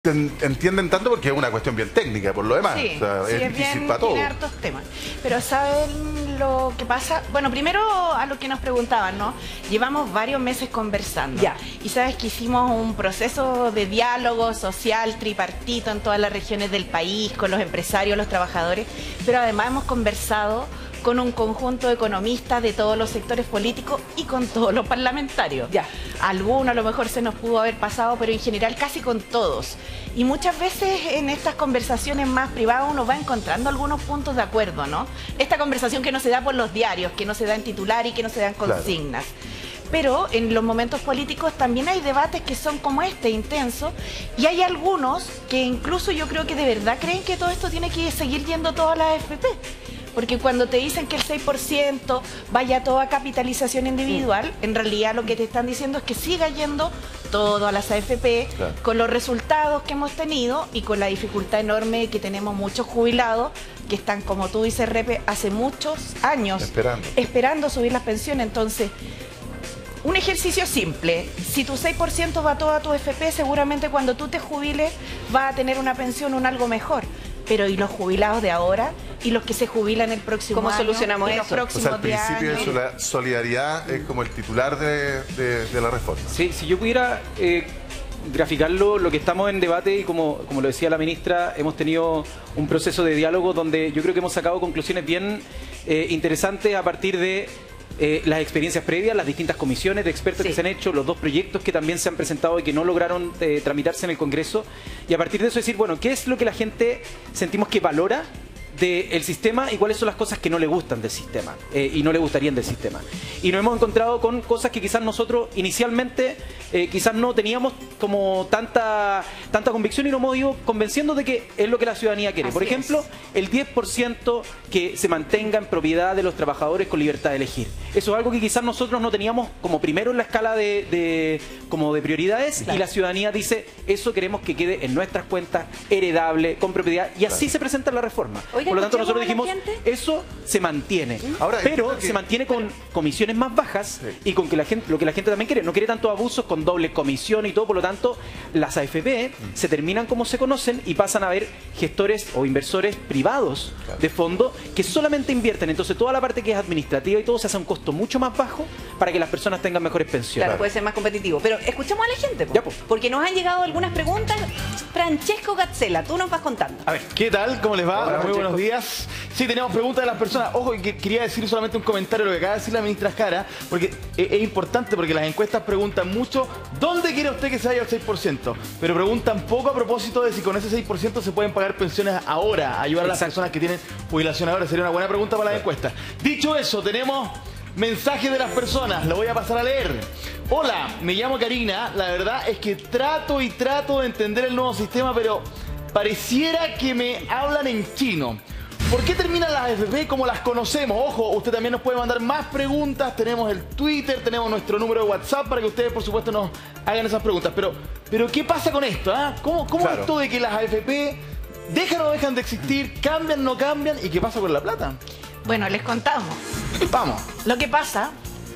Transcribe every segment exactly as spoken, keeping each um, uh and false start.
entienden tanto porque es una cuestión bien técnica, por lo demás. Sí, o sea, sí, es, es difícil bien, para todo. tiene hartos temas. Pero ¿saben lo que pasa? Bueno, primero a lo que nos preguntaban, ¿no? Llevamos varios meses conversando. Ya. Y sabes que hicimos un proceso de diálogo social tripartito en todas las regiones del país, con los empresarios, los trabajadores, pero además hemos conversado con un conjunto de economistas de todos los sectores políticos y con todos los parlamentarios. Ya. Algunos a lo mejor se nos pudo haber pasado, pero en general casi con todos. Y muchas veces en estas conversaciones más privadas uno va encontrando algunos puntos de acuerdo, ¿no? Esta conversación que no se da por los diarios, que no se da en titular y que no se da en consignas. Claro. Pero en los momentos políticos también hay debates que son como este, intensos, y hay algunos que incluso yo creo que de verdad creen que todo esto tiene que seguir yendo todo a la A F P. Porque cuando te dicen que el seis por ciento vaya todo a capitalización individual, en realidad lo que te están diciendo es que siga yendo todo a las A F P, claro, con los resultados que hemos tenido y con la dificultad enorme que tenemos muchos jubilados que están, como tú dices, Repe, hace muchos años esperando, esperando subir las pensiones. Entonces, un ejercicio simple: si tu seis por ciento va todo a tu A F P, seguramente cuando tú te jubiles vas a tener una pensión, un algo mejor. Pero ¿y los jubilados de ahora? ¿Y los que se jubilan el próximo ¿Cómo año? solucionamos ¿Y eso? los próximos o sea, el principio años? de la solidaridad es como el titular de, de, de la reforma. Sí, si yo pudiera eh, graficarlo, lo que estamos en debate, y como, como lo decía la ministra, hemos tenido un proceso de diálogo donde yo creo que hemos sacado conclusiones bien eh, interesantes a partir de Eh, las experiencias previas, las distintas comisiones de expertos, sí, que se han hecho, los dos proyectos que también se han presentado y que no lograron eh, tramitarse en el Congreso, y a partir de eso decir, bueno, ¿qué es lo que la gente sentimos que valora del sistema y cuáles son las cosas que no le gustan del sistema eh, y no le gustarían del sistema? Y nos hemos encontrado con cosas que quizás nosotros inicialmente eh, quizás no teníamos como tanta tanta convicción, y nos hemos ido convenciendo de que es lo que la ciudadanía quiere. Así Por ejemplo, es. el diez por ciento que se mantenga en propiedad de los trabajadores con libertad de elegir. Eso es algo que quizás nosotros no teníamos como primero en la escala de, de, como de prioridades, claro, y la ciudadanía dice, eso queremos que quede en nuestras cuentas, heredable, con propiedad, y así, claro, se presenta la reforma. Oiga, por lo tanto, nosotros dijimos, gente? eso se mantiene. Ahora, pero que... se mantiene con comisiones más bajas, sí, y con que la gente, lo que la gente también quiere. No quiere tantos abusos con doble comisión y todo. Por lo tanto, las A F P mm. se terminan como se conocen y pasan a ver gestores o inversores privados, claro, de fondo que solamente invierten. Entonces, toda la parte que es administrativa y todo se hace a un costo mucho más bajo para que las personas tengan mejores pensiones. Claro, puede ser más competitivo. Pero escuchemos a la gente, po, ya, po. porque nos han llegado algunas preguntas. Francesco Gazzella, tú nos vas contando. A ver, ¿qué tal? ¿Cómo les va? Hola, muy buenos días. Sí, tenemos preguntas de las personas. Ojo, que quería decir solamente un comentario a lo que acaba de decir la ministra Jara, porque es, es importante, porque las encuestas preguntan mucho ¿dónde quiere usted que se vaya el seis por ciento? Pero preguntan poco a propósito de si con ese seis por ciento se pueden pagar pensiones ahora, ayudar a las Exacto. personas que tienen jubilación ahora. Sería una buena pregunta para las encuestas. Dicho eso, tenemos mensajes de las personas, lo voy a pasar a leer. Hola, me llamo Karina. La verdad es que trato y trato de entender el nuevo sistema, pero pareciera que me hablan en chino. ¿Por qué terminan las A F P como las conocemos? Ojo, usted también nos puede mandar más preguntas. Tenemos el Twitter, tenemos nuestro número de WhatsApp para que ustedes, por supuesto, nos hagan esas preguntas. Pero, pero ¿qué pasa con esto? ¿Ah? ¿Cómo, cómo Claro. esto de que las A F P dejan o no dejan de existir, cambian o no cambian? ¿Y qué pasa con la plata? Bueno, les contamos. Vamos. Lo que pasa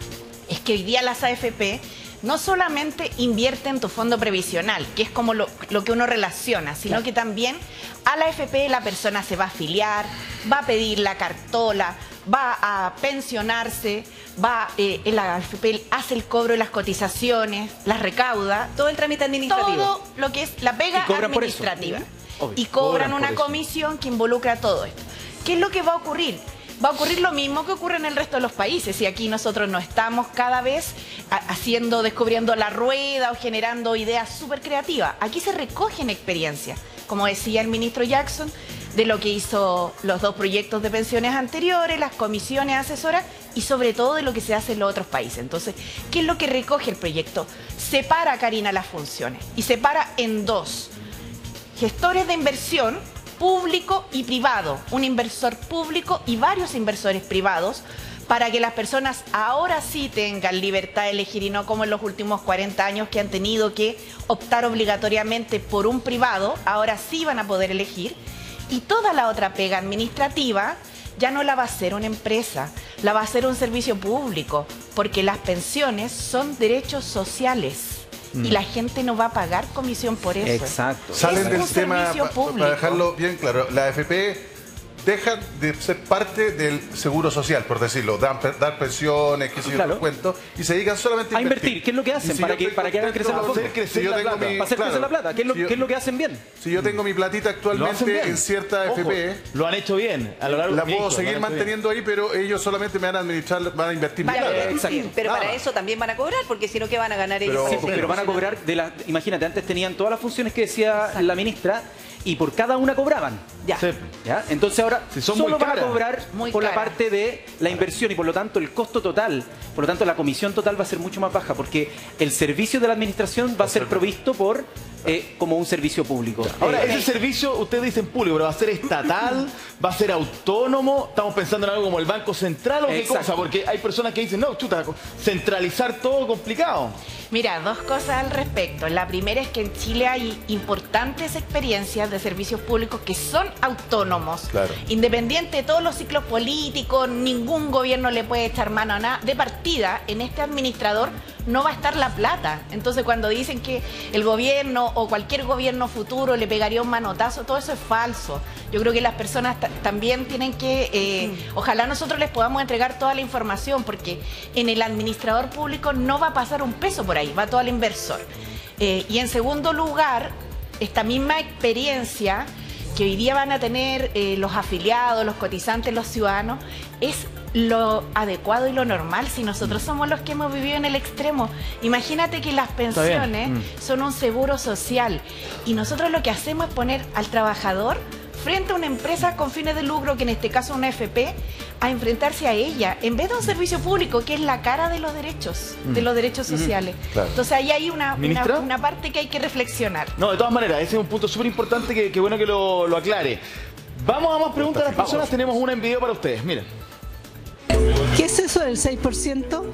es que hoy día las A F P no solamente invierten en tu fondo previsional, que es como lo, lo que uno relaciona, sino, claro, que también a la A F P la persona se va a afiliar, va a pedir la cartola, va a pensionarse, va eh, la A F P hace el cobro de las cotizaciones, las recauda. Todo el trámite administrativo. Todo lo que es la pega administrativa. Y cobran una comisión que involucra todo esto. ¿Qué es lo que va a ocurrir? Va a ocurrir lo mismo que ocurre en el resto de los países, y aquí nosotros no estamos cada vez haciendo, descubriendo la rueda o generando ideas súper creativas. Aquí se recogen experiencias, como decía el ministro Jackson, de lo que hizo los dos proyectos de pensiones anteriores, las comisiones asesoras y sobre todo de lo que se hace en los otros países. Entonces, ¿qué es lo que recoge el proyecto? Separa, Karina, las funciones y separa en dos: gestores de inversión público y privado, un inversor público y varios inversores privados, para que las personas ahora sí tengan libertad de elegir y no como en los últimos cuarenta años que han tenido que optar obligatoriamente por un privado. Ahora sí van a poder elegir, y toda la otra pega administrativa ya no la va a hacer una empresa, la va a hacer un servicio público, porque las pensiones son derechos sociales y la gente no va a pagar comisión por eso. Exacto. Salen Es del un tema, servicio pa- público. para dejarlo bien claro, la A F P dejan de ser parte del seguro social, por decirlo, dan, dar pensiones, qué sé yo, Claro. cuento, y se dedican solamente A invertir, ¿qué es lo que Y hacen si para yo que, estoy para que hagan crecer la contento, foto? hacer crecer si yo la tengo plata. mi- Para hacer crecer claro, la plata, ¿qué es lo, si yo- qué es lo que hacen bien? Si yo tengo mi platita Lo hacen actualmente bien. en cierta A F P, Ojo, lo han hecho bien. A lo largo la Nico, puedo lo seguir han hecho manteniendo ahí, pero ellos solamente me van a administrar, van a invertir mi Ya, plata. pero, exacto. pero Nada para más. eso también van a cobrar, porque si no, ¿qué van a ganar ellos? Pero- con Sí, ese Pero van a negocio? cobrar de la, imagínate, antes tenían todas las funciones que decía la ministra y por cada una cobraban. Ya. Sí. ¿Ya? Entonces ahora Si son solo muy van a caras. cobrar Muy por la caras. parte de la inversión y por lo tanto el costo total, por lo tanto la comisión total va a ser mucho más baja porque el servicio de la administración va a ser provisto por eh, como un servicio público. Ahora, Eh, ese servicio, ustedes dicen público, pero ¿va a ser estatal? ¿Va a ser autónomo? ¿Estamos pensando en algo como el Banco Central o qué Exacto. cosa? Porque hay personas que dicen, no, chuta, centralizar todo complicado. Mira, dos cosas al respecto. La primera es que en Chile hay importantes experiencias de servicios públicos que son autónomos. Claro. Independiente de todos los ciclos políticos, ningún gobierno le puede echar mano a nada. De partida, en este administrador no va a estar la plata. Entonces, cuando dicen que el gobierno o cualquier gobierno futuro le pegaría un manotazo, todo eso es falso. Yo creo que las personas ta- también tienen que, eh, ojalá nosotros les podamos entregar toda la información, porque en el administrador público no va a pasar un peso por ahí, va todo al inversor. Eh, y en segundo lugar, esta misma experiencia que hoy día van a tener eh, los afiliados, los cotizantes, los ciudadanos, es lo adecuado y lo normal si nosotros somos los que hemos vivido en el extremo. Imagínate que las bien. pensiones son un seguro social y nosotros lo que hacemos es poner al trabajador frente a una empresa con fines de lucro, que en este caso una A F P, a enfrentarse a ella, en vez de un servicio público que es la cara de los derechos, de los derechos sociales. Claro. Entonces ahí hay una, ¿Ministra? una, una parte que hay que reflexionar. No, de todas maneras, ese es un punto súper importante que, que bueno que lo, lo aclare. Vamos a más preguntas de las personas. Tenemos una en video para ustedes. Miren. ¿Qué es eso del seis por ciento?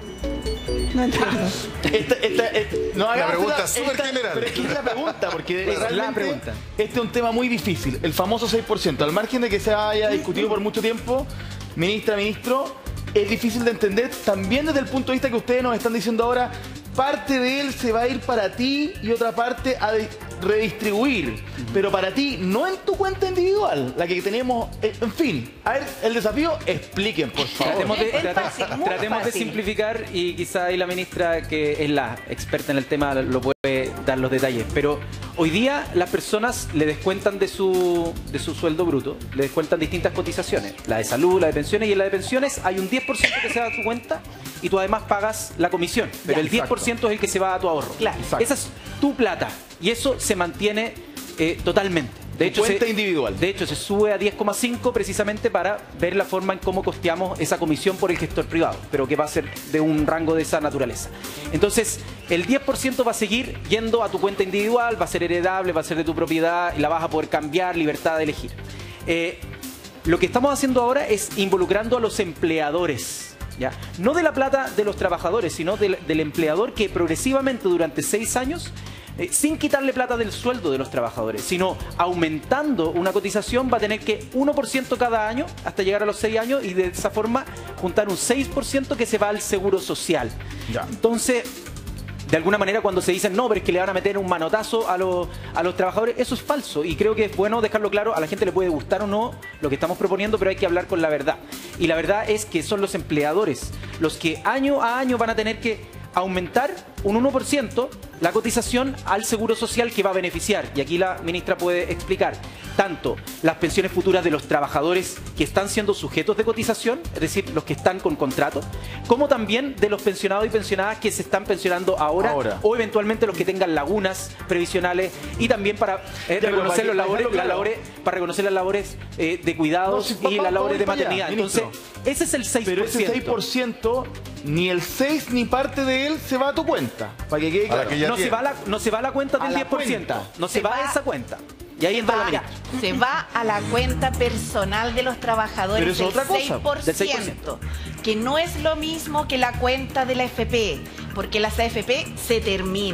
No entiendo. Esta, esta, esta- no La hagamos pregunta esta- es súper esta- general. Pero es que es la pregunta, porque Es la realmente pregunta. este es un tema muy difícil. El famoso seis por ciento, al margen de que se haya discutido por mucho tiempo, ministra, ministro, es difícil de entender también desde el punto de vista que ustedes nos están diciendo ahora. Parte de él se va a ir para ti y otra parte a de- redistribuir. Pero para ti, no en tu cuenta individual, la que tenemos. eh, En fin, a ver, el desafío, expliquen, por favor. Tratemos, de, Es trata- fácil, muy tratemos de fácil. simplificar y quizá ahí la ministra, que es la experta en el tema, lo puede dar los detalles. Pero hoy día las personas le descuentan de su, de su sueldo bruto, le descuentan distintas cotizaciones. La de salud, la de pensiones, y en la de pensiones hay un diez por ciento que se va a tu cuenta y tú además pagas la comisión. Pero Ya. el diez por ciento es el que se va a tu ahorro. Claro. Exacto. Esa es tu plata y eso se mantiene eh, totalmente. De Tu hecho, cuenta se, individual. De hecho, se sube a diez coma cinco precisamente para ver la forma en cómo costeamos esa comisión por el gestor privado, pero que va a ser de un rango de esa naturaleza. Entonces, el diez por ciento va a seguir yendo a tu cuenta individual, va a ser heredable, va a ser de tu propiedad y la vas a poder cambiar, libertad de elegir. Eh, lo que estamos haciendo ahora es involucrando a los empleadores. ¿Ya? No de la plata de los trabajadores, sino del, del empleador que progresivamente durante seis años, eh, sin quitarle plata del sueldo de los trabajadores, sino aumentando una cotización, va a tener que uno por ciento cada año hasta llegar a los seis años y de esa forma juntar un seis por ciento que se va al seguro social. Ya. Entonces, de alguna manera cuando se dicen no, pero es que le van a meter un manotazo a los, a los trabajadores, eso es falso y creo que es bueno dejarlo claro. A la gente le puede gustar o no lo que estamos proponiendo, pero hay que hablar con la verdad. Y la verdad es que son los empleadores los que año a año van a tener que aumentar un uno por ciento la cotización al seguro social que va a beneficiar. Y aquí la ministra puede explicar tanto las pensiones futuras de los trabajadores que están siendo sujetos de cotización, es decir, los que están con contrato, como también de los pensionados y pensionadas que se están pensionando ahora, Ahora. o eventualmente los que tengan lagunas previsionales y también para eh, Ya, reconocer pero los para que- labores, para las dejarlo labores, para reconocer las labores eh, de cuidados No, si va- y va- las labores de vamos para allá, maternidad. Entonces, ministro. ese es el seis por ciento. Pero ese seis por ciento, ni el seis ni parte de él se va a tu cuenta. Para que quede A la claro. que ya No se, tiene. va a la, no se va a la cuenta A del la diez por ciento. cuenta. No se, Se va a va- esa cuenta. Y ahí entra la Va- ministra. se va a la cuenta personal de los trabajadores Pero es del otra cosa, seis por del seis por ciento, que no es lo mismo que la cuenta de la A F P, porque las A F P se terminan.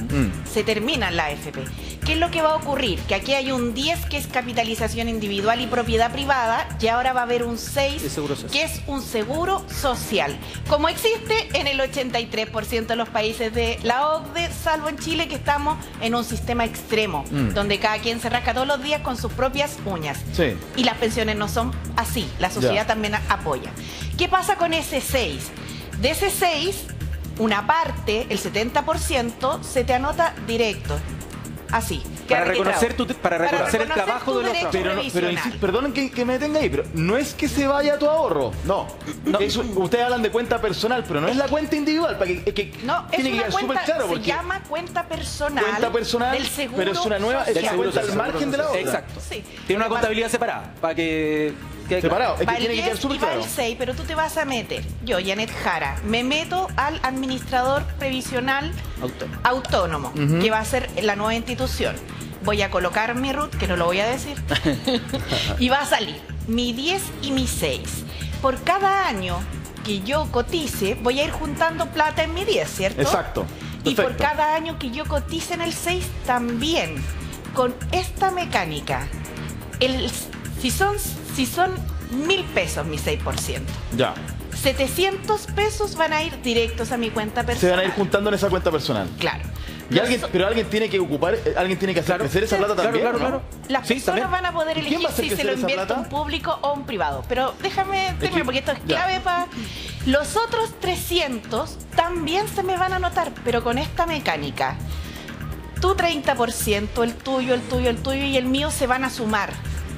mm. se termina la A F P. ¿Qué es lo que va a ocurrir? Que aquí hay un diez que es capitalización individual y propiedad privada, y ahora va a haber un seis que es un seguro social, como existe en el ochenta y tres por ciento de los países de la O C D E, salvo en Chile, que estamos en un sistema extremo, mm. donde cada quien se rasca todos los días con sus propias uñas. Sí. Y las pensiones no son así, la sociedad ya. también apoya. ¿Qué pasa con ese seis? De ese seis, una parte, el setenta por ciento, se te anota directo. Así. Para reconocer, tu, para, para reconocer el trabajo de los trabajadores. Pero, no, pero insisto, perdonen que, que me detenga ahí, pero no es que se vaya tu ahorro. No. no. Eso, ustedes hablan de cuenta personal, pero no es la cuenta individual. Para que, que no, es tiene una que cuenta, claro se llama cuenta personal. Cuenta personal, del seguro pero es una nueva, es social. la cuenta al margen de la otra. Exacto. Sí. Tiene una contabilidad separada, para que... Separado, es que va tiene que quedar súper claro. Va el seis, pero tú te vas a meter, yo, Janet Jara, me meto al administrador previsional autónomo, autónomo uh-huh. que va a ser la nueva institución. Voy a colocar mi root, que no lo voy a decir, y va a salir mi diez y mi seis. Por cada año que yo cotice, voy a ir juntando plata en mi diez, ¿cierto? Exacto. Y perfecto. Por cada año que yo cotice en el seis, también, con esta mecánica, el, si son... Si son mil pesos mi seis por ciento, ya. setecientos pesos van a ir directos a mi cuenta personal. Se van a ir juntando en esa cuenta personal. Claro. Y alguien, pero alguien tiene que ocupar, alguien tiene que hacer claro, crecer esa plata claro, también. Claro, claro, claro. Las sí, personas también. Van a poder elegir a si se lo invierte un público o un privado. Pero déjame terminar, porque esto es clave para... Los otros trescientos también se me van a anotar, pero con esta mecánica. Tu treinta por ciento, el tuyo, el tuyo, el tuyo y el mío se van a sumar.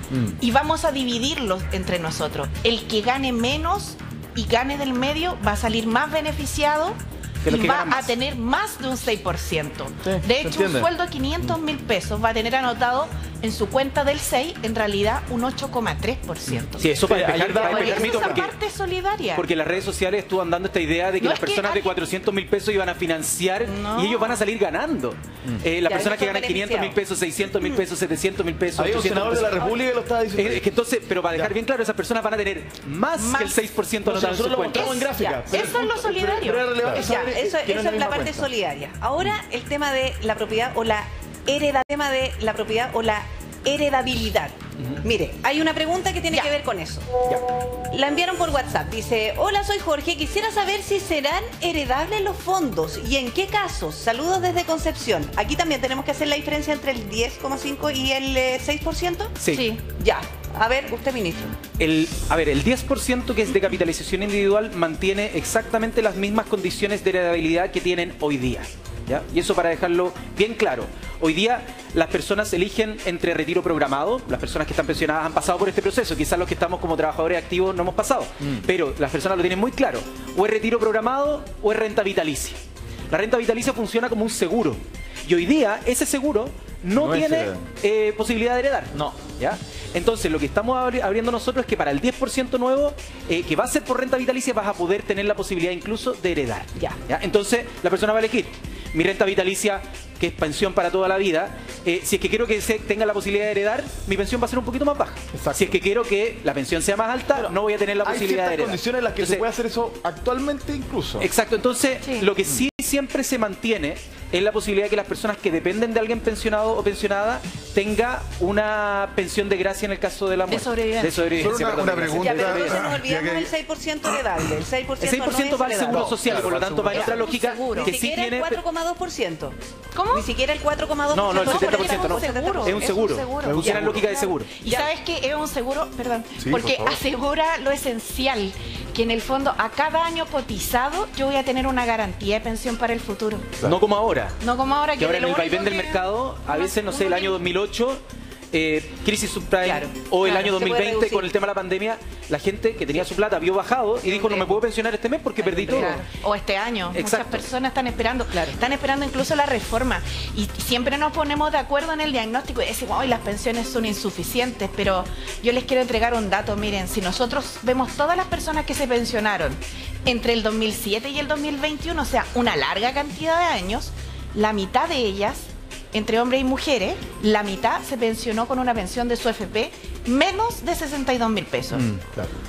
Y vamos a dividirlos entre nosotros. El que gane menos y gane del medio va a salir más beneficiado y va a tener más de un seis por ciento. Sí, de hecho, un sueldo de quinientos mil pesos va a tener anotado en su cuenta del seis, en realidad, un ocho coma tres por ciento. Sí, eso para despejar, para despejar mito, esa porque, parte solidaria. Porque en las redes sociales estuvo andando esta idea de que no las personas que de cuatrocientos mil pesos iban a financiar no. y ellos van a salir ganando. Mm. Eh, las ya, personas que ganan quinientos mil pesos, seiscientos mil pesos, setecientos mil pesos, Hay un senador de la República que lo estaba diciendo. Es que entonces, pero para dejar ya. bien claro, esas personas van a tener más, más que el seis por ciento anotado en su cuenta. En gráfica, pero eso es lo solidario. Pero, pero es ya, eso, eso es la parte solidaria. Ahora, el tema de la propiedad o la heredad, tema de la propiedad o la heredabilidad. Uh-huh. Mire, hay una pregunta que tiene ya. que ver con eso. Ya. La enviaron por WhatsApp. Dice, hola, soy Jorge. Quisiera saber si serán heredables los fondos y en qué casos. Saludos desde Concepción. Aquí también tenemos que hacer la diferencia entre el diez coma cinco y el eh, seis por ciento. Sí. sí. Ya. A ver, usted, ministro. El, a ver, el diez por ciento que es de capitalización individual mantiene exactamente las mismas condiciones de heredabilidad que tienen hoy día. ¿Ya? Y eso para dejarlo bien claro. Hoy día las personas eligen entre retiro programado, las personas que están pensionadas han pasado por este proceso, quizás los que estamos como trabajadores activos no hemos pasado, mm. pero las personas lo tienen muy claro, o es retiro programado o es renta vitalicia. La renta vitalicia funciona como un seguro y hoy día ese seguro no, no tiene eh, posibilidad de heredar. No. ¿Ya? Entonces lo que estamos abriendo nosotros es que para el diez por ciento nuevo, eh, que va a ser por renta vitalicia, vas a poder tener la posibilidad incluso de heredar. Ya. ¿Ya? Entonces la persona va a elegir mi renta vitalicia, que es pensión para toda la vida. Eh, si es que quiero que se tenga la posibilidad de heredar, mi pensión va a ser un poquito más baja. Exacto. Si es que quiero que la pensión sea más alta, pero no voy a tener la posibilidad de heredar. Hay condiciones en las que entonces, se puede hacer eso actualmente incluso. Exacto. Entonces, sí. lo que sí siempre se mantiene es la posibilidad de que las personas que dependen de alguien pensionado o pensionada tenga una pensión de gracia en el caso de la muerte. De sobrevivencia. De sobrevivencia. Una, una pregunta. Ya, pero entonces nos olvidamos del seis por ciento heredable. El seis por ciento, el seis por ciento no va al seguro social, no, por lo tanto va en otra lógica que Ni sí siquiera tiene... el cuatro coma dos por ciento. ¿Cómo? Ni siquiera el cuatro coma dos por ciento. No, no, el setenta por ciento no. Es un seguro. Es un seguro. Es un seguro. Es lógica de seguro. Y sabes que es un seguro, perdón, sí, porque por asegura lo esencial, que en el fondo a cada año cotizado yo voy a tener una garantía de pensión para el futuro. Claro. No como ahora. No como ahora. Que, que ahora en el vaivén del mercado, a veces, no sé, el año dos mil ocho... Eh, crisis subprime claro, o el claro, año dos mil veinte con el tema de la pandemia, la gente que tenía su plata vio bajado y dijo no me puedo pensionar este mes porque perdí todo. Claro. O este año. Exacto. Muchas personas están esperando, claro. están esperando incluso la reforma y siempre nos ponemos de acuerdo en el diagnóstico y decimos hoy las pensiones son insuficientes, pero yo les quiero entregar un dato. Miren, si nosotros vemos todas las personas que se pensionaron entre el dos mil siete y el dos mil veintiuno, o sea, una larga cantidad de años, la mitad de ellas, entre hombres y mujeres, la mitad se pensionó con una pensión de su F P menos de sesenta y dos mil pesos. Mm, claro.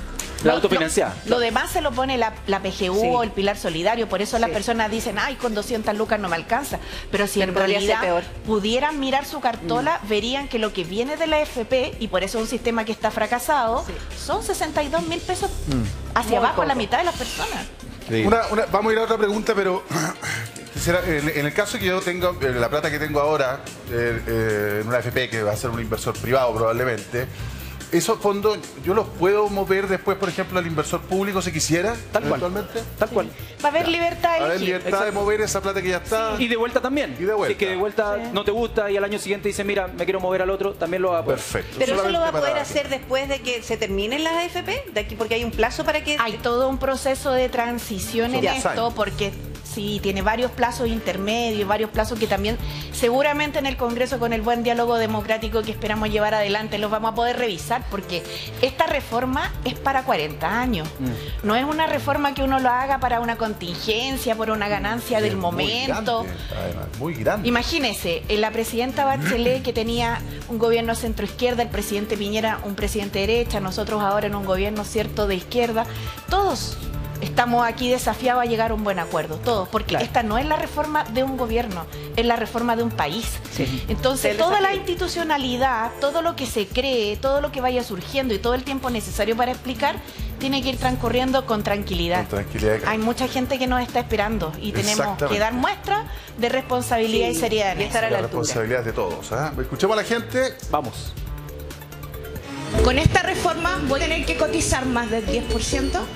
La autofinanciada. Lo, lo demás se lo pone la, la P G U sí. o el Pilar Solidario, por eso sí. las personas dicen, ay, con doscientas lucas no me alcanza. Pero si pero en realidad pudieran mirar su cartola, mm. verían que lo que viene de la A F P, y por eso es un sistema que está fracasado, sí. son sesenta y dos mil pesos mm. hacia Muy abajo poco. la mitad de las personas. Sí. Una, una, vamos a ir a otra pregunta, pero quisiera, en, en el caso que yo tengo, la plata que tengo ahora, eh, eh, en una A F P que va a ser un inversor privado probablemente, esos fondos yo los puedo mover después, por ejemplo, al inversor público si quisiera, tal cual, tal cual. Va a haber libertad de Va a haber libertad Exacto. de mover esa plata que ya está. Sí. Y de vuelta también. Y de vuelta. Si es que de vuelta sí. no te gusta y al año siguiente dice, mira, me quiero mover al otro, también lo va a poder. Perfecto. Pero eso lo va a poder hacer después de que se terminen las A F P, de aquí, porque hay un plazo para que... Hay todo un proceso de transición Son en esto, porque... Sí, tiene varios plazos intermedios, varios plazos que también seguramente en el Congreso, con el buen diálogo democrático que esperamos llevar adelante, los vamos a poder revisar, porque esta reforma es para cuarenta años. Mm. No es una reforma que uno lo haga para una contingencia, por una ganancia sí, del momento. Muy grande, además, muy grande. Imagínese, la presidenta Bachelet, que tenía un gobierno centroizquierda, el presidente Piñera un presidente de derecha, nosotros ahora en un gobierno cierto de izquierda, todos estamos aquí desafiados a llegar a un buen acuerdo, todos, porque claro. esta no es la reforma de un gobierno, es la reforma de un país. Sí. Entonces, toda la institucionalidad, todo lo que se cree, todo lo que vaya surgiendo y todo el tiempo necesario para explicar, tiene que ir transcurriendo con tranquilidad. Con tranquilidad. Hay mucha gente que nos está esperando y tenemos que dar muestra de responsabilidad sí. y seriedad. Y estar a la, la responsabilidad de todos. ¿eh? Escuchemos a la gente. Vamos. Con esta reforma voy a tener que cotizar más del diez por ciento.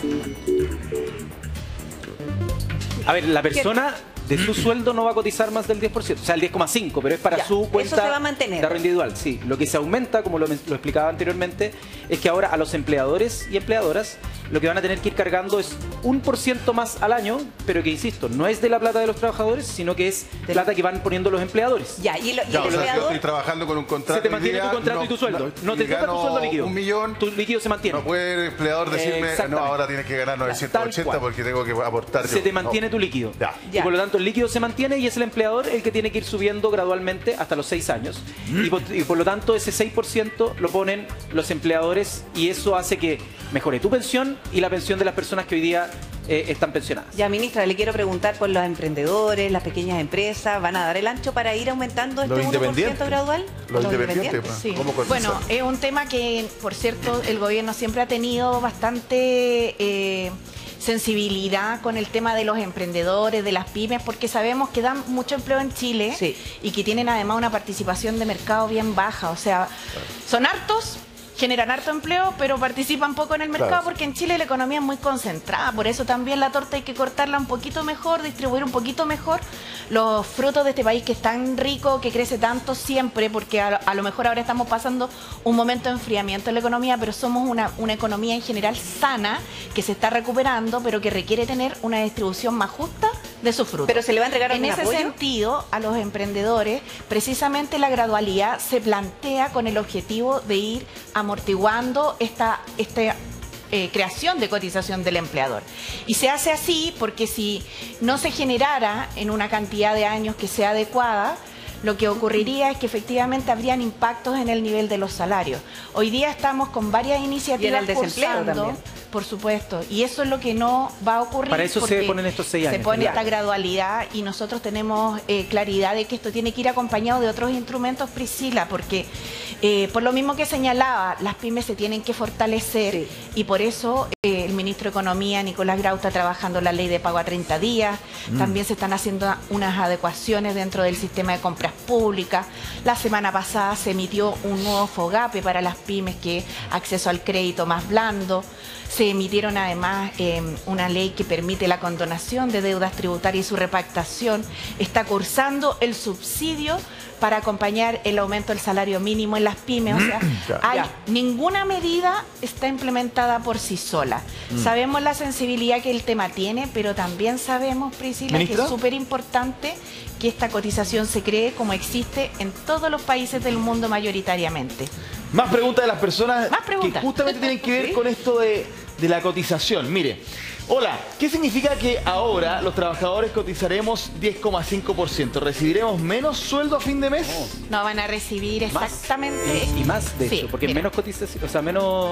A ver, la persona de su sueldo no va a cotizar más del diez por ciento, o sea, el diez coma cinco, pero es para ya, su cuenta eso se va a mantener. de ahorro individual. Sí, lo que se aumenta, como lo, lo explicaba anteriormente, es que ahora a los empleadores y empleadoras lo que van a tener que ir cargando es un por ciento más al año, pero que, insisto, no es de la plata de los trabajadores, sino que es de plata que van poniendo los empleadores. Ya, y, lo, y ya, el o sea, empleador, yo estoy trabajando con un contrato. Se te mantiene tu contrato no, y tu sueldo. No, no te toca tu sueldo líquido. Un millón. Tu líquido se mantiene. No puede el empleador decirme, no, ahora tienes que ganar novecientos ochenta porque tengo que aportar. Se yo. te mantiene no. tu líquido. Ya. Y por lo tanto, el líquido se mantiene y es el empleador el que tiene que ir subiendo gradualmente hasta los seis años. Mm. Y, por, y por lo tanto, ese seis por ciento lo ponen los empleadores y eso hace que mejore tu pensión y la pensión de las personas que hoy día eh, están pensionadas. Ya, ministra, le quiero preguntar por los emprendedores, las pequeñas empresas, ¿van a dar el ancho para ir aumentando este uno por ciento gradual? Los, los independientes, sí. ¿Cómo bueno, es un tema que, por cierto, el gobierno siempre ha tenido bastante eh, sensibilidad con el tema de los emprendedores, de las pymes, porque sabemos que dan mucho empleo en Chile sí. y que tienen además una participación de mercado bien baja, o sea, son hartos, generan harto empleo, pero participan poco en el mercado claro. porque en Chile la economía es muy concentrada, por eso también la torta hay que cortarla un poquito mejor, distribuir un poquito mejor los frutos de este país que es tan rico, que crece tanto siempre, porque a, a lo mejor ahora estamos pasando un momento de enfriamiento en la economía, pero somos una, una economía en general sana, que se está recuperando, pero que requiere tener una distribución más justa de sus frutos. Pero se le va a entregar en ese apoyo? sentido, a los emprendedores, precisamente la gradualidad se plantea con el objetivo de ir amortiguando esta, esta eh, creación de cotización del empleador. Y se hace así porque si no se generara en una cantidad de años que sea adecuada, lo que ocurriría es que efectivamente habrían impactos en el nivel de los salarios. Hoy día estamos con varias iniciativas y en el desempleo cursando, también. Por supuesto, y eso es lo que no va a ocurrir. Para eso se ponen estos seis años. Se pone claro. esta gradualidad y nosotros tenemos eh, claridad de que esto tiene que ir acompañado de otros instrumentos, Priscila, porque eh, por lo mismo que señalaba, las pymes se tienen que fortalecer sí. y por eso eh, el ministro de Economía, Nicolás Grau, está trabajando la ley de pago a treinta días, mm. también se están haciendo unas adecuaciones dentro del sistema de compras públicas. La semana pasada se emitió un nuevo FOGAPE para las pymes, que es acceso al crédito más blando. Se emitieron además eh, una ley que permite la condonación de deudas tributarias y su repactación. Está cursando el subsidio para acompañar el aumento del salario mínimo en las pymes. O sea, hay, ninguna medida está implementada por sí sola. Mm. Sabemos la sensibilidad que el tema tiene, pero también sabemos, Priscila, ¿Ministra? que es súper importante que esta cotización se cree como existe en todos los países del mundo mayoritariamente. Más preguntas de las personas Más preguntas. que justamente tienen que ver ¿Sí? con esto de, de la cotización. Mire, hola, ¿qué significa que ahora los trabajadores cotizaremos diez coma cinco por ciento? ¿Recibiremos menos sueldo a fin de mes? No, van a recibir exactamente... ¿Más? Y, y más, de sí, hecho, porque mira. menos cotización, o sea, menos,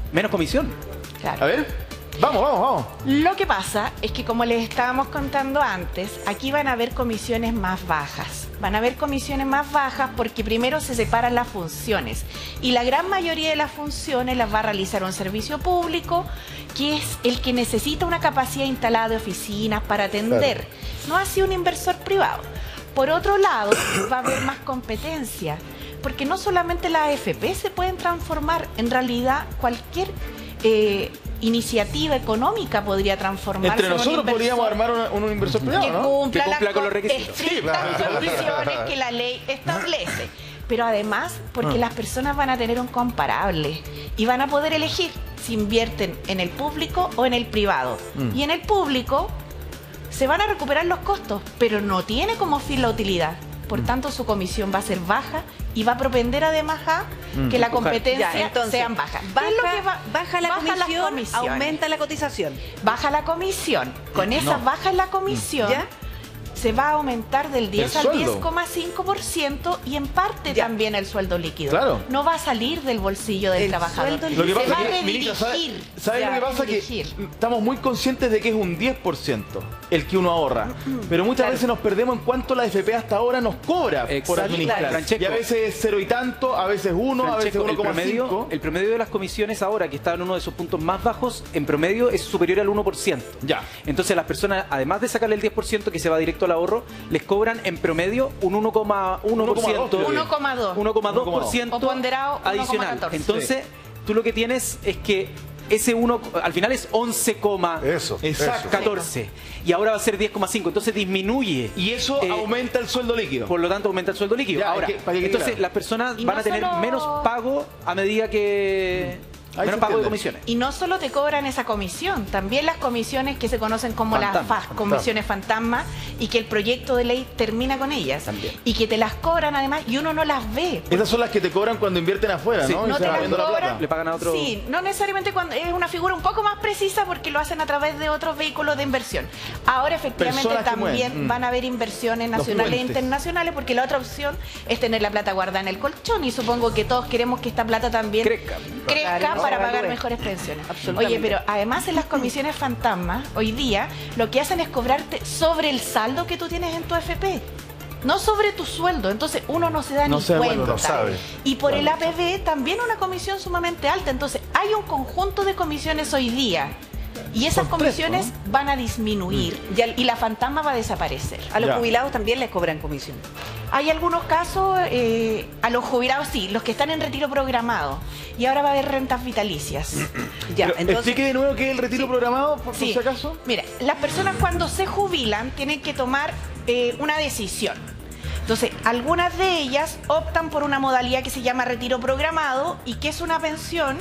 menos comisión. Claro. A ver, vamos, vamos, vamos. Lo que pasa es que, como les estábamos contando antes, aquí van a haber comisiones más bajas. Van a haber comisiones más bajas porque primero se separan las funciones. Y la gran mayoría de las funciones las va a realizar un servicio público, que es el que necesita una capacidad instalada de oficinas para atender. Claro. No así un inversor privado. Por otro lado, va a haber más competencia, porque no solamente las A F P se pueden transformar, en realidad cualquier eh, iniciativa económica podría transformarse. Entre nosotros en podríamos armar un, un inversor privado, que ¿no? cumpla, que cumpla con los requisitos. Sí, las condiciones que la ley establece. Pero además, porque ah. las personas van a tener un comparable y van a poder elegir si invierten en el público o en el privado. Mm. Y en el público se van a recuperar los costos, pero no tiene como fin la utilidad. Por tanto, su comisión va a ser baja y va a propender además a mm. que la competencia ya, entonces, sean bajas. Baja, va, baja la baja comisión, aumenta la cotización. Baja la comisión. Con esa no. baja en la comisión, ¿ya? se va a aumentar del diez al diez coma cinco por ciento y en parte ya. también el sueldo líquido. Claro. No va a salir del bolsillo del el trabajador. Lo que pasa se va a redirigir. ¿Sabes sabe lo que pasa? Que estamos muy conscientes de que es un diez por ciento el que uno ahorra. Pero muchas claro. veces nos perdemos en cuánto la A F P hasta ahora nos cobra Exacto. por administrar. Claro. Y a veces cero y tanto, a veces uno, Francesco, a veces uno coma cinco. El promedio de las comisiones ahora, que está en uno de esos puntos más bajos, en promedio es superior al uno por ciento. Ya. Entonces las personas, además de sacarle el diez por ciento que se va directo al ahorro, les cobran en promedio un uno coma uno por ciento. uno coma dos. uno coma dos por ciento o ponderado adicional. Entonces, sí. tú lo que tienes es que ese uno, al final es once, eso, catorce. Eso. Y ahora va a ser diez coma cinco. Entonces disminuye. Y eso eh, aumenta el sueldo líquido. Por lo tanto, aumenta el sueldo líquido. Ya, ahora, que, que entonces claro. las personas van no a tener solo... menos pago a medida que... Mm. Menos pago de comisiones. Y no solo te cobran esa comisión, también las comisiones que se conocen como fantasma, las F A S, comisiones fantasma, y que el proyecto de ley termina con ellas. También. Y que te las cobran además y uno no las ve. Esas son las que te cobran cuando invierten afuera, sí. ¿no? No y te se las viendo cobran, la plata. Le pagan a otro. Sí, no necesariamente cuando es una figura un poco más precisa porque lo hacen a través de otros vehículos de inversión. Ahora efectivamente Personas también mm. van a haber inversiones nacionales e internacionales, porque la otra opción es tener la plata guardada en el colchón, y supongo que todos queremos que esta plata también crezca, crezca claro, para pagar no, mejores pensiones. Oye, pero además en las comisiones fantasmas, hoy día, lo que hacen es cobrarte sobre el saldo que tú tienes en tu A F P, no sobre tu sueldo. Entonces uno no se da no ni cuenta. Bueno, no sabe. Y por bueno, el A P B también una comisión sumamente alta. Entonces hay un conjunto de comisiones hoy día. Y esas Son comisiones tres, ¿no? van a disminuir mm. y, al, y la fantasma va a desaparecer. A los ya. jubilados también les cobran comisión. Hay algunos casos, eh, a los jubilados sí, los que están en retiro programado. Y ahora va a haber rentas vitalicias. ya, Pero, entonces, explique de nuevo qué es el retiro sí. programado, por, sí. por si acaso. Mira, las personas cuando se jubilan tienen que tomar eh, una decisión. Entonces, algunas de ellas optan por una modalidad que se llama retiro programado, y que es una pensión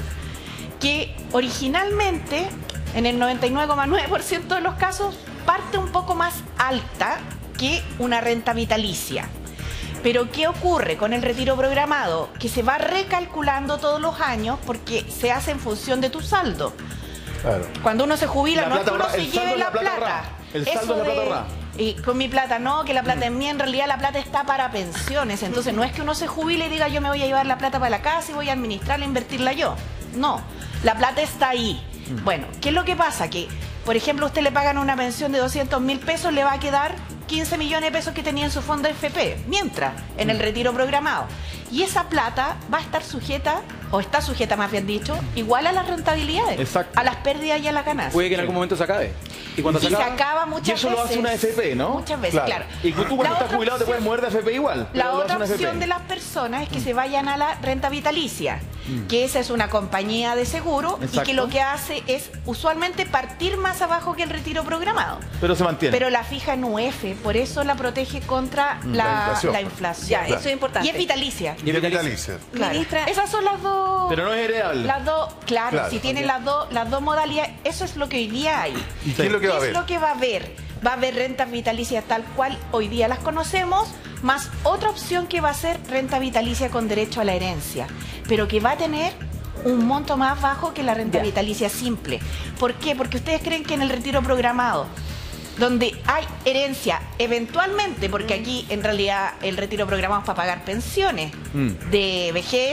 que originalmente, en el noventa y nueve coma nueve por ciento de los casos, parte un poco más alta que una renta vitalicia. Pero ¿qué ocurre con el retiro programado? Que se va recalculando todos los años porque se hace en función de tu saldo. Claro. Cuando uno se jubila, la no es que uno se lleve la plata. plata. El saldo es la plata ahorrada. Y con mi plata no, que la plata es mía, en realidad la plata está para pensiones. Entonces no es que uno se jubile y diga yo me voy a llevar la plata para la casa y voy a administrarla e invertirla yo. No, la plata está ahí. Bueno, ¿qué es lo que pasa? Que, por ejemplo, usted le pagan una pensión de doscientos mil pesos, le va a quedar quince millones de pesos que tenía en su fondo F P, mientras, en el retiro programado. Y esa plata va a estar sujeta, o está sujeta más bien dicho, igual a las rentabilidades, Exacto. a las pérdidas y a la ganancia. Puede que en algún momento se acabe. Y cuando se, y acaba, se acaba muchas veces. Y eso lo hace una F P, ¿no? Muchas veces, claro. claro. Y tú cuando estás jubilado opción, te puedes mover de F P igual. La otra opción de las personas es que mm. se vayan a la renta vitalicia, mm. que esa es una compañía de seguro Exacto. y que lo que hace es usualmente partir más abajo que el retiro programado. Pero se mantiene. Pero la fija en U F, por eso la protege contra mm. la, la inflación. La inflación. Ya, claro. Eso es importante. Y es vitalicia. Y es vitalicia. Claro. Ministra, esas son las dos. Pero no es heredable. Las dos, claro, claro si tienen las dos, las dos modalidades, eso es lo que hoy día hay. ¿Y qué es lo que va a haber? ¿Qué es lo que va a haber? Va a haber rentas vitalicias tal cual hoy día las conocemos, más otra opción que va a ser renta vitalicia con derecho a la herencia, pero que va a tener un monto más bajo que la renta yeah. vitalicia simple. ¿Por qué? Porque ustedes creen que en el retiro programado, donde hay herencia eventualmente, porque aquí en realidad el retiro programado es para pagar pensiones mm. de vejez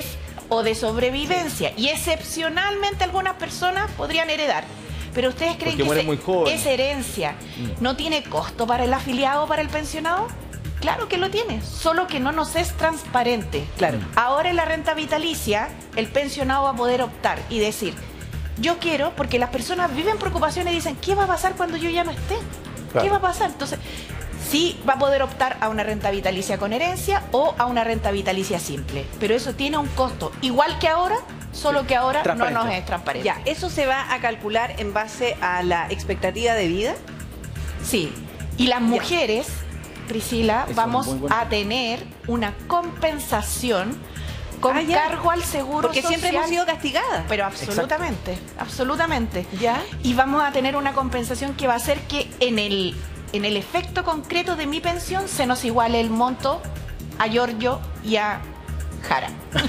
o de sobrevivencia. Y excepcionalmente algunas personas podrían heredar. Pero ¿ustedes creen Porque que ese, esa herencia no tiene costo para el afiliado o para el pensionado? Claro que lo tiene, solo que no nos es transparente. Claro. Ahora en la renta vitalicia, el pensionado va a poder optar y decir, yo quiero, porque las personas viven preocupaciones y dicen, ¿qué va a pasar cuando yo ya no esté? Claro. ¿Qué va a pasar? Entonces, sí va a poder optar a una renta vitalicia con herencia o a una renta vitalicia simple. Pero eso tiene un costo, igual que ahora, solo que ahora no nos es transparente. Ya, ¿eso se va a calcular en base a la expectativa de vida? Sí. Y las mujeres, ya. Priscila, eso vamos a tener una compensación con ah, cargo al seguro Porque social. siempre hemos sido castigadas. Pero absolutamente, Exacto. absolutamente. ¿Ya? Y vamos a tener una compensación que va a hacer que en el, en el efecto concreto de mi pensión se nos iguale el monto a Giorgio y a Jara.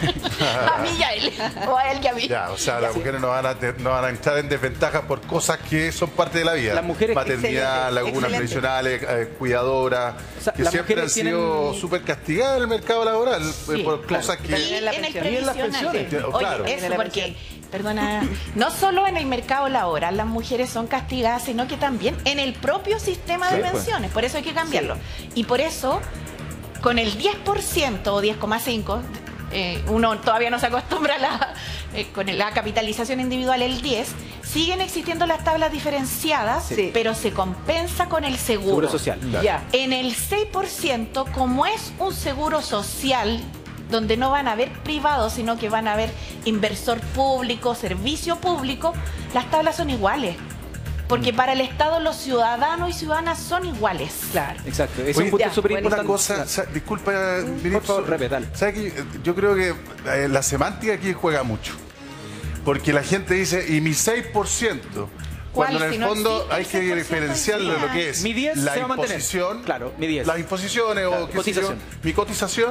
A mí y a él. O a él y a mí. Ya, o sea, las mujeres no van, a te, no van a entrar en desventajas por cosas que son parte de la vida. Las mujeres, maternidad, lagunas previsionales, eh, cuidadoras, o sea, que siempre han tienen... sido súper castigadas en el mercado laboral sí, por claro. cosas que... Y en, el y en las pensiones. Sí. Oye, claro. eso porque... Perdona, no solo en el mercado laboral las mujeres son castigadas, sino que también en el propio sistema de sí, pensiones. Pues. Por eso hay que cambiarlo. Sí. Y por eso, con el diez por ciento o diez coma cinco por ciento, Eh, uno todavía no se acostumbra a la, eh, con la capitalización individual, el diez, siguen existiendo las tablas diferenciadas, sí. pero se compensa con el seguro. Seguro social. Ya. En el seis por ciento, como es un seguro social, donde no van a haber privados, sino que van a haber inversor público, servicio público, las tablas son iguales. Porque para el Estado los ciudadanos y ciudadanas son iguales. Claro. Exacto. Es un punto súper importante. Una cosa, o sea, disculpa, ministro. Repetale. ¿Sabe que yo creo que eh, la semántica aquí juega mucho? Porque la gente dice, ¿y mi seis por ciento? Cuando en el si fondo no hay que diferenciarlo de lo que es mi diez la se va imposición, claro, mi diez. las imposiciones claro, o qué cotización. Sé yo, mi cotización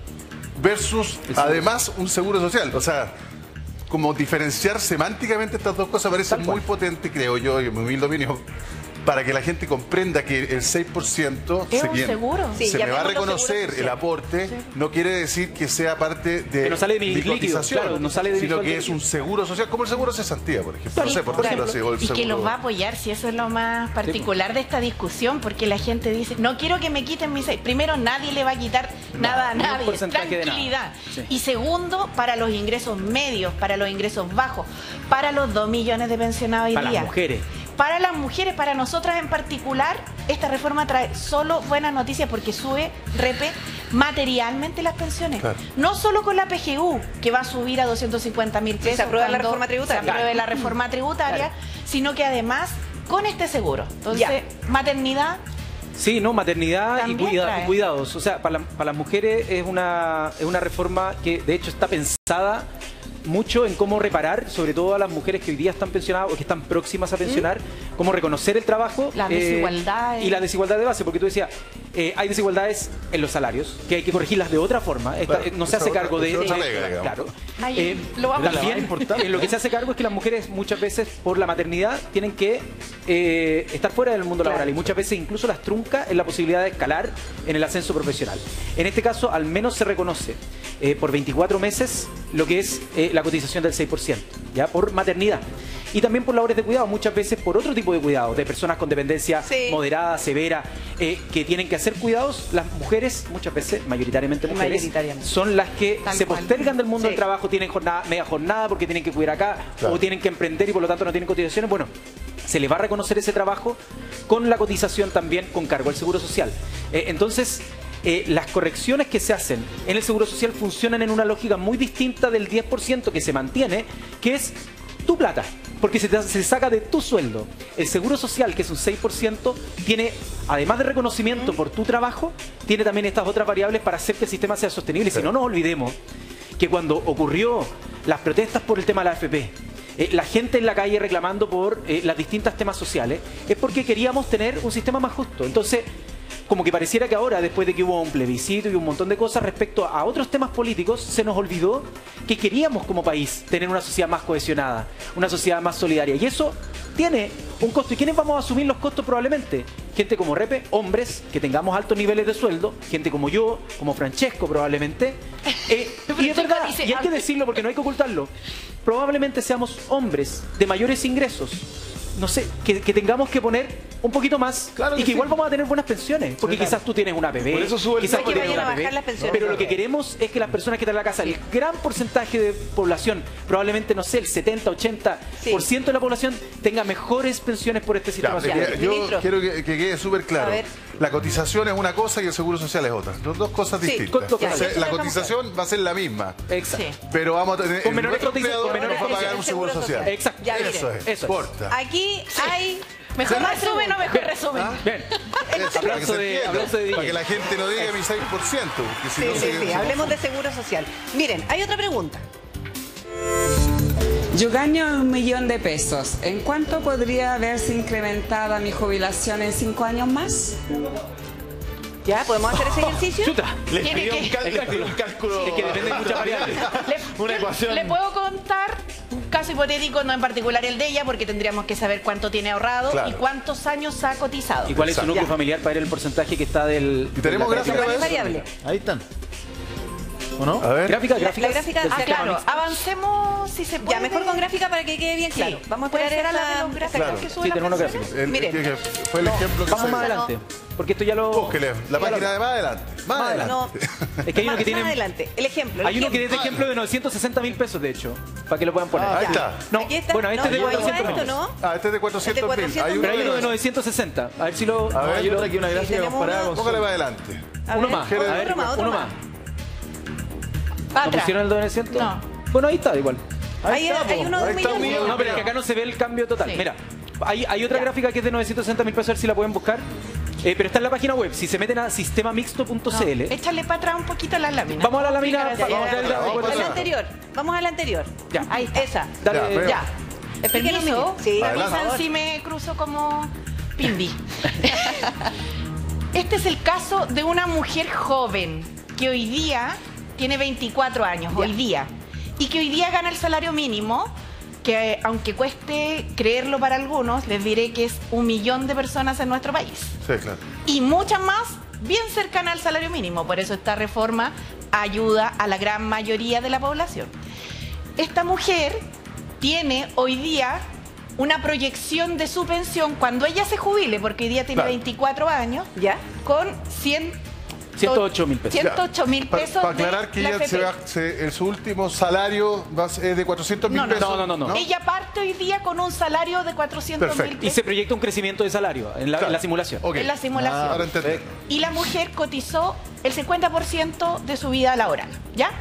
versus además un seguro social. O sea, como diferenciar semánticamente estas dos cosas parece muy potente, creo yo, en mi humilde opinión, para que la gente comprenda que el seis por ciento ¿Es se, un bien, seguro? se Sí, me va a reconocer el aporte, sí. no quiere decir que sea parte de que no sale de mi, mi líquido, cotización, claro, no sale de sino mi que es un seguro social, como el seguro de cesantía, por ejemplo. Sí, no sé, por claro. decirlo así. Y que los va a apoyar, si eso es lo más particular de esta discusión, porque la gente dice, no quiero que me quiten mis seis. Primero, nadie le va a quitar nada a nadie, tranquilidad. Sí. Y segundo, para los ingresos medios, para los ingresos bajos, para los dos millones de pensionados hoy para día. Para las mujeres. Para las mujeres, para nosotras en particular, esta reforma trae solo buenas noticias porque sube, repe, materialmente las pensiones. Claro. No solo con la P G U, que va a subir a doscientos cincuenta mil pesos. Se aprueba la reforma tributaria. Se apruebe la reforma tributaria, claro. sino que además con este seguro. Entonces, ya. maternidad... Sí, no, maternidad y, cuida, y cuidados. O sea, para, la, para las mujeres es una, es una reforma que de hecho está pensada mucho en cómo reparar, sobre todo a las mujeres que hoy día están pensionadas o que están próximas a pensionar, ¿Mm? cómo reconocer el trabajo la eh, y la desigualdad de base, porque tú decías, eh, hay desigualdades en los salarios, que hay que corregirlas de otra forma. Esta, bueno, no se hace cargo de... Otra de regla, claro. Ay, eh, lo vamos también, en lo que se hace cargo es que las mujeres muchas veces por la maternidad tienen que eh, estar fuera del mundo laboral, claro. y muchas veces incluso las trunca en la posibilidad de escalar en el ascenso profesional. En este caso, al menos se reconoce eh, por veinticuatro meses lo que es eh, la cotización del seis por ciento, ya por maternidad. Y también por labores de cuidado, muchas veces por otro tipo de cuidados, de personas con dependencia sí. moderada, severa, eh, que tienen que hacer cuidados. Las mujeres, muchas veces, mayoritariamente mujeres, mayoritariamente. son las que Tal se cual. postergan del mundo sí. del trabajo, tienen jornada, media jornada porque tienen que cuidar acá, claro. o tienen que emprender y por lo tanto no tienen cotizaciones. Bueno, se les va a reconocer ese trabajo con la cotización también con cargo al Seguro Social. Eh, entonces... Eh, las correcciones que se hacen en el Seguro Social funcionan en una lógica muy distinta del diez por ciento que se mantiene, que es tu plata, porque se, te, se saca de tu sueldo. El Seguro Social, que es un seis por ciento, tiene, además de reconocimiento por tu trabajo, tiene también estas otras variables para hacer que el sistema sea sostenible. Y si no nos olvidemos que cuando ocurrió las protestas por el tema de la A F P, eh, la gente en la calle reclamando por eh, las distintas temas sociales, es porque queríamos tener un sistema más justo. Entonces, como que pareciera que ahora, después de que hubo un plebiscito y un montón de cosas respecto a otros temas políticos, se nos olvidó que queríamos como país tener una sociedad más cohesionada, una sociedad más solidaria. Y eso tiene un costo. ¿Y quiénes vamos a asumir los costos probablemente? gente como Repe, hombres que tengamos altos niveles de sueldo, gente como yo, como Francesco probablemente. Eh, y es verdad, y hay que decirlo porque no hay que ocultarlo, probablemente seamos hombres de mayores ingresos. No sé, que, que tengamos que poner un poquito más claro que y que sí. igual vamos a tener buenas pensiones, porque sí, quizás tú tienes una bebé, por eso sube el quizás tú que tienes vayan una a bebé, bajar las pensiones. pero lo que queremos es que las personas que están en la casa, el gran porcentaje de población, probablemente, no sé, el setenta, ochenta por ciento Sí. de la población tenga mejores pensiones por este sistema Ya, social. eh, yo Ministro. quiero que, que quede súper claro. A ver. La cotización es una cosa y el seguro social es otra. Son dos cosas Sí, distintas. co- co- O sea, ya, la eso cotización va a ser la misma. Exacto. Sí. Pero vamos a tener. Con el menores nuestro cotizaciones, empleador con menores nos va a pagar un cotizaciones. seguro social. Exacto. Ya, Eso miren. es. Eso es. Corta. Aquí hay... ¿Mejor más resumen o mejor resumen? ¿Ah? Bien. Eso, para que se Aplauso de- entienda, aplauso de D J. para que la gente no diga mi seis por ciento. Porque si Sí, no sí, se- sí, se hablemos de confunde. seguro social. Miren, hay otra pregunta. Yo gano un millón de pesos. ¿En cuánto podría verse incrementada mi jubilación en cinco años más? ¿Ya? ¿Podemos hacer ese ejercicio? Chuta. Les Tiene pidió que- un, cal- les pidió un cálculo. Es que depende de muchas variables. Le, Una le- ecuación. le puedo contar un caso hipotético, no en particular el de ella, porque tendríamos que saber cuánto tiene ahorrado Claro. y cuántos años ha cotizado. ¿Y cuál es su Exacto. núcleo Ya. familiar para ver el porcentaje que está del... ¿Y tenemos de la gráfica ¿Cuál es para eso? variable? Ahí están. ¿O no? A ver. Gráfica, La- gráfica. la gráfica- del ah, sistema Claro, mixto. avancemos si se puede. Ya, mejor con gráfica para que quede bien Sí. claro. Vamos a ¿Puede esperar ser a la de esa... los gráficos Claro. que Sí, suben las tenemos pensiones? gráficos. El- Miren. que- que fue el ejemplo que Vamos se- más adelante, porque esto ya lo... Búsquele. La página de más adelante. Más adelante. No, Es que hay uno más, que tiene... más adelante. El ejemplo. el Hay uno que es de ejemplo. ejemplo de novecientos sesenta mil pesos, de hecho, para que lo puedan poner. Ah, ahí Ya. está. No, Aquí está. bueno, este No, es de no hay cuatrocientos esto, mil. ¿no? Ah, este es de cuatrocientos mil. cuatrocientos Hay Pero hay uno uno de de novecientos sesenta. A ver si lo... A ver, Hay otra aquí, una Sí, gráfica tenemos comparada uno. con... Póngale para adelante. A Uno ver, más. otro A ver, más, otro uno más. más. Para ¿No atrás. pusieron el de novecientos? No. Bueno, ahí está, igual. Ahí está, hay po. uno de Ahí un está un millón. millón. No, pero es que acá no se ve el cambio total. Sí. Mira, hay, hay otra Ya. gráfica que es de novecientos sesenta mil pesos, a ver si la pueden buscar. Eh, pero está en la página web. Si se meten a sistema mixto punto c l. Échale para atrás un poquito las láminas. Vamos a la lámina. Explicar Vamos a así. ver ya, la- vamos cuánto a A la es. anterior. Vamos a la anterior. Ya. Ahí está. Esa. Dale, Ya, pero- Ya. Explíquenos, Permiso. Miguel. Sí, por Adelante. favor. Si me cruzo como Pimbi. Este es el caso de una mujer joven que hoy día tiene veinticuatro años, hoy día, y que hoy día gana el salario mínimo, que eh, aunque cueste creerlo para algunos, les diré que es un millón de personas en nuestro país. Sí, claro. Y muchas más bien cercanas al salario mínimo. Por eso esta reforma ayuda a la gran mayoría de la población. Esta mujer tiene hoy día una proyección de su pensión cuando ella se jubile, porque hoy día tiene Claro. veinticuatro años, ¿Ya? con cien, ciento ocho mil pesos. ciento ocho mil Para pesos. aclarar de que la ella se A F P. va, se- en su último salario va a ser- es de cuatrocientos mil No, no, pesos. no, no, no, no. Ella parte hoy día con un salario de cuatrocientos mil Perfecto. Y pesos se proyecta un crecimiento de salario en la, Claro. en la simulación. Ok. en la simulación. Ah, ahora entendí. Y la mujer cotizó el cincuenta por ciento de su vida laboral, ¿ya?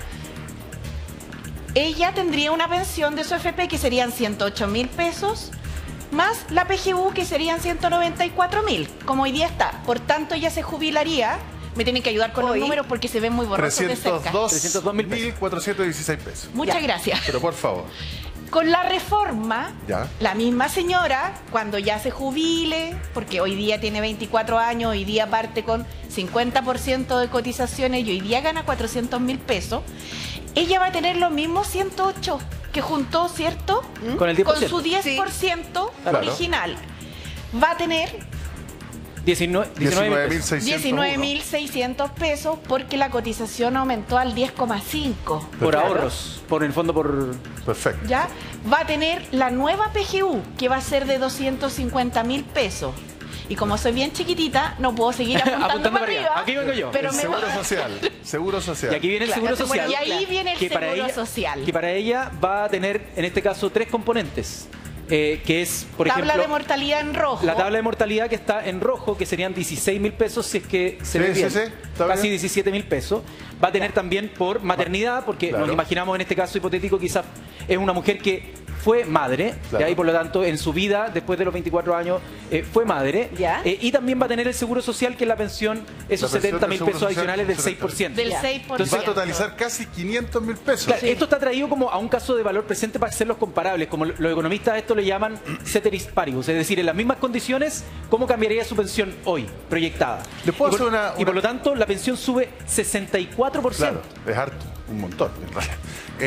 Ella tendría una pensión de su A F P que serían ciento ocho mil pesos, más la P G U que serían ciento noventa y cuatro mil, como hoy día está. Por tanto, ella se jubilaría, me tienen que ayudar con Hoy. los números porque se ven muy borrosos de cerca. trescientos dos mil pesos. cuatrocientos dieciséis pesos. Muchas Ya. gracias. Pero por favor. Con la reforma, Ya. la misma señora, cuando ya se jubile, porque hoy día tiene veinticuatro años, hoy día parte con cincuenta por ciento de cotizaciones y hoy día gana cuatrocientos mil pesos, ella va a tener los mismos ciento ocho que juntó, ¿cierto? Con el diez por Con ciento. su diez por ciento Claro. original. Va a tener diecinueve mil diecinueve mil pesos. seiscientos uno. diecinueve mil seiscientos pesos porque la cotización aumentó al diez coma cinco. Por Perfecto. ahorros, por el fondo por... Perfecto. ¿Ya? Va a tener la nueva P G U, que va a ser de doscientos cincuenta mil pesos. Y como soy bien chiquitita, no puedo seguir apuntando, Apuntando para para arriba. arriba. Aquí vengo yo. Pero El me seguro va- social. Seguro social. Y aquí viene el Claro, seguro bueno, social. y ahí viene el que para seguro ella- social. Que para ella va a tener, en este caso, tres componentes. Eh, que es, por Tabla ejemplo, de mortalidad en rojo. la tabla de mortalidad que está en rojo, que serían dieciséis mil pesos si es que se Sí, ve sí, bien. sí, está Casi bien. diecisiete mil pesos. Va a tener también por maternidad, porque Claro. nos imaginamos en este caso hipotético, quizás es una mujer que fue madre, Claro. ¿ya? Y por lo tanto en su vida, después de los veinticuatro años, eh, fue madre. Ya. Eh, y también va a tener el seguro social, que es la pensión, esos La pensión setenta del mil seguro pesos social, adicionales del setenta. seis por ciento. Del Ya. seis por Va ciento. a totalizar casi quinientos mil pesos. Claro, Sí. esto está traído como a un caso de valor presente para hacerlos comparables, como los economistas a esto le llaman ceteris paribus, es decir, en las mismas condiciones, ¿cómo cambiaría su pensión hoy, proyectada? ¿Le puedo y, por, hacer una- y por una- lo tanto, la pensión sube sesenta y cuatro por ciento. Claro, es harto, un montón en realidad. Eh,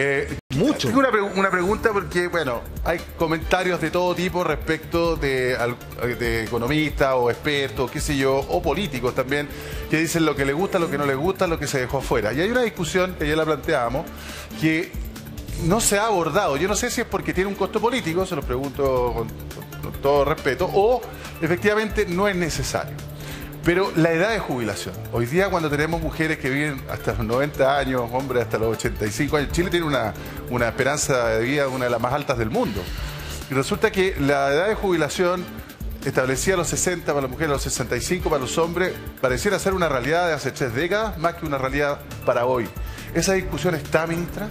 Mucho. Tengo una, una pregunta porque, bueno, hay comentarios de todo tipo respecto de, de economistas o expertos, qué sé yo, o políticos también, que dicen lo que les gusta, lo que no les gusta, lo que se dejó afuera. Y hay una discusión que ya la planteábamos, que no se ha abordado. Yo no sé si es porque tiene un costo político, se lo pregunto con, con, con todo respeto, o efectivamente no es necesario. Pero la edad de jubilación. Hoy día cuando tenemos mujeres que viven hasta los noventa años, hombres hasta los ochenta y cinco años, Chile tiene una, una esperanza de vida una de las más altas del mundo. Y resulta que la edad de jubilación establecida a los sesenta para las mujeres, a los sesenta y cinco para los hombres, pareciera ser una realidad de hace tres décadas más que una realidad para hoy. ¿Esa discusión está, ministra?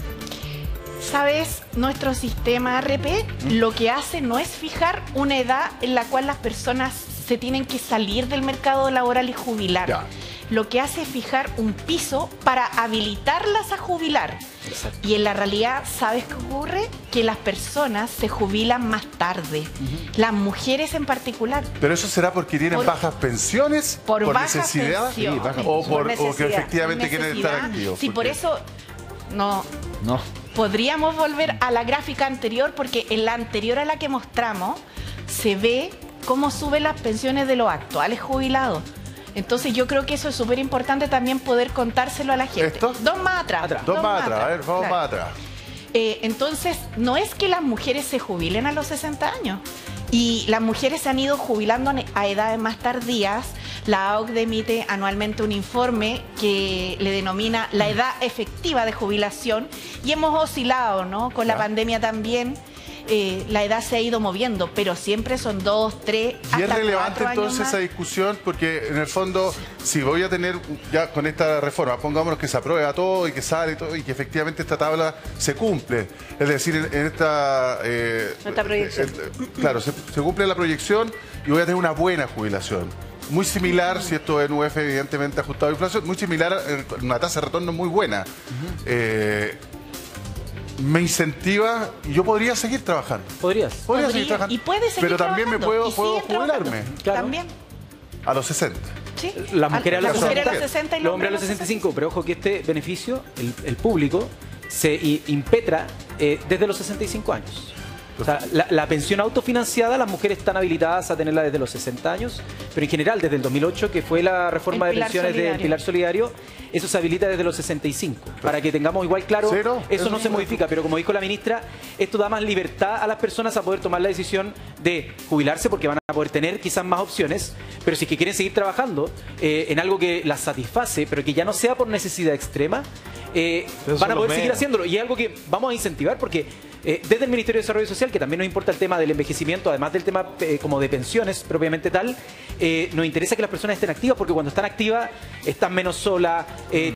¿Sabes? Nuestro sistema R P ¿Mm? Lo que hace no es fijar una edad en la cual las personas se tienen que salir del mercado laboral y jubilar. Ya. Lo que hace es fijar un piso para habilitarlas a jubilar. Exacto. Y en la realidad, ¿sabes qué ocurre? Que las personas se jubilan más tarde. Uh-huh. Las mujeres en particular. ¿Pero eso será porque tienen por, bajas pensiones? ¿Por, por bajas necesidad? Pensiones, sí, baja, o, por, o que efectivamente quieren estar activos? Sí, por eso no... no. Podríamos volver a la gráfica anterior, porque en la anterior a la que mostramos se ve cómo suben las pensiones de los actuales jubilados. Entonces yo creo que eso es súper importante también poder contárselo a la gente. ¿Esto? Dos más atrás. atrás. Dos, Dos más atrás, atrás. A ver, vamos claro. más atrás. Eh, entonces, no es que las mujeres se jubilen a los sesenta años. Y las mujeres se han ido jubilando a edades más tardías. La A O C D E emite anualmente un informe que le denomina la edad efectiva de jubilación. Y hemos oscilado, ¿no? Con la pandemia también. Eh, la edad se ha ido moviendo, pero siempre son dos, tres, hasta cuatro años. ¿Y es relevante entonces esa discusión? Porque en el fondo, si voy a tener ya con esta reforma, pongámonos que se aprueba todo y que sale todo y que efectivamente esta tabla se cumple. Es decir, en, en esta... Eh, esta proyección. Eh, claro, se, se cumple la proyección y voy a tener una buena jubilación. Muy similar, uh-huh. si esto es N U F evidentemente ajustado a inflación, muy similar, una tasa de retorno muy buena. Uh-huh. eh, me incentiva y yo podría seguir trabajando. ¿Podrías? Podría, podría seguir trabajando. Y puedes seguir Pero también trabajando. me puedo, puedo jubilarme. Claro. También. A los sesenta. Sí. Las mujeres a los sesenta, sesenta y los hombres a los sesenta y cinco. Pero ojo que este beneficio, el, el público, se impetra eh, desde los sesenta y cinco años. O sea, la, la pensión autofinanciada, las mujeres están habilitadas a tenerla desde los sesenta años, pero en general desde el dos mil ocho, que fue la reforma de pensiones del Pilar Solidario, eso se habilita desde los sesenta y cinco. Para que tengamos igual claro, ¿Cero? eso es no se modifica, pero como dijo la ministra, esto da más libertad a las personas a poder tomar la decisión de jubilarse, porque van a poder tener quizás más opciones, pero si es que quieren seguir trabajando eh, en algo que las satisface, pero que ya no sea por necesidad extrema, eh, van a poder seguir haciéndolo. Y es algo que vamos a incentivar, porque Eh, desde el Ministerio de Desarrollo Social, que también nos importa el tema del envejecimiento, además del tema eh, como de pensiones propiamente tal, eh, nos interesa que las personas estén activas, porque cuando están activas están menos solas, eh,